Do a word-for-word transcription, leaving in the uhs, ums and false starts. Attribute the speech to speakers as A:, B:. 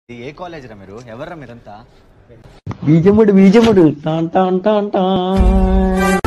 A: ఏ college రా మీరు? ఎవర్రా మీరంతా?
B: బీజముడు బీజముడు టాన్ టాన్ టాన్ టాన్